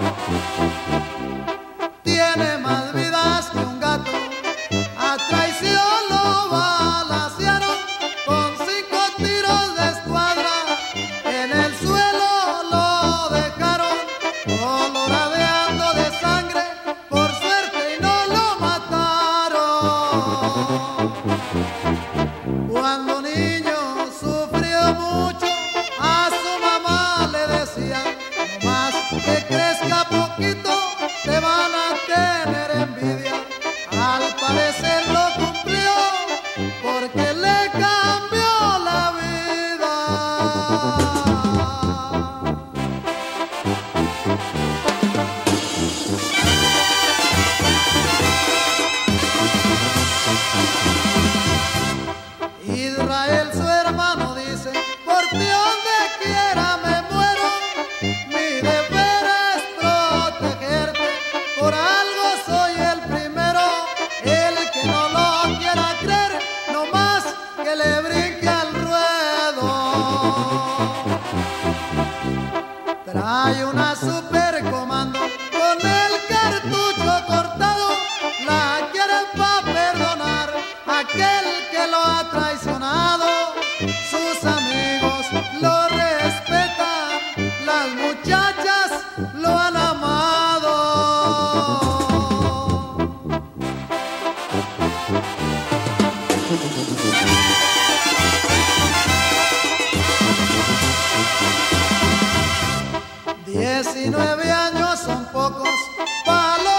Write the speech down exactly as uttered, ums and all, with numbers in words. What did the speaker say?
Tiene más vidas que un gato, a traición lo balacearon con cinco tiros de escuadra, en el suelo lo dejaron coloradeando de sangre, por suerte y no lo mataron. Cuando niño sufrió mucho, a su mamá le decía, no más que crezca poquito, te van a tener envidia. Al parecer lo cumplió, porque le cambió la vida. Israel, su hermano, dice, por ti donde quiera me muero, mi deber es protegerte, por algo soy el primero. El que no lo quiera creer, no más que le brinque al ruedo. Trae una super comando con el cartucho cortado, la quieren pa' perdonar aquel que lo ha traicionado. Sus amigos lo respetan, las muchachas lo han amado. Diecinueve años son pocos para los